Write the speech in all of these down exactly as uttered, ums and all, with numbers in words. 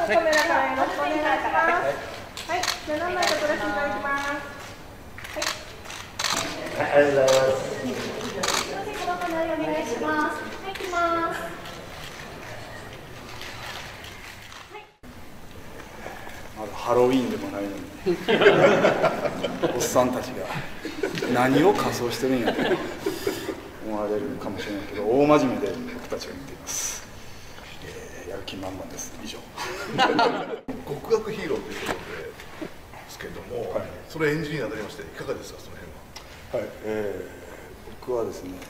カメラからよろしくお願いします。はい、じゃあ何枚か撮らせていただきます。 はい、ありがとうございます。 すみません、このカメラお願いします。はい、行きます。 まだハロウィーンでもないのにおっさんたちが何を仮装してるんやと思われるかもしれないけど、大真面目で僕たちは見ています。えー、やる気満々です。以上。 極悪ヒーローということですけれども、はい、それエンジニアになりましていかがですか、その辺は。 はい、えー、僕はですね、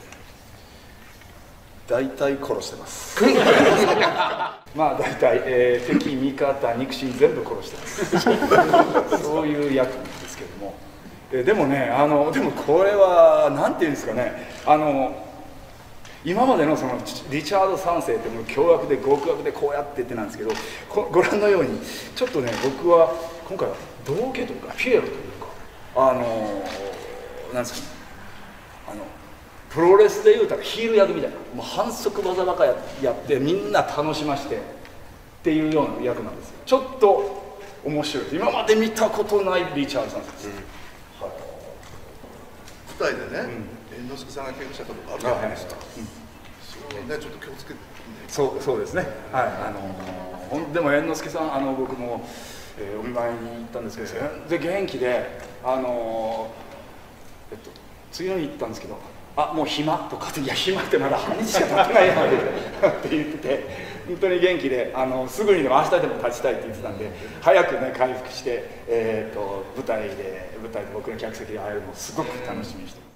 大体殺してますまあ大体、えー、敵味方肉親全部殺してますそういう役なんですけども、えー、でもね、あのでもこれはなんていうんですかね、あの今までのそのリチャードさんせいってもう凶悪で極悪でこうやってってなんですけど、ご覧のようにちょっとね、僕は今回は道化というかピエロというか、あのなんですかね、あのプロレスでいうたらヒール役みたいな、もう反則技ばかやってみんな楽しましてっていうような役なんですよ。ちょっと面白いです。今まで見たことないリチャードさんです、うん、はい、 舞台でね、猿之助さんが怪我したことがあるじゃないですか、それをね、ちょっと気をつけて、ね、 そうそうですね、はい、あのほんでも猿之助さん、あの僕も、えー、お見舞いに行ったんですけど、で元気で、あのえっと次の日行ったんですけど、あ、もう暇とかって、いや暇ってまだ半日しか経ってないやんって言ってて、本当に元気で、あのすぐにでも明日でも立ちたいって言ってたんで、早くね回復して、えー、と舞台で舞台で僕の客席で会えるのをすごく楽しみにして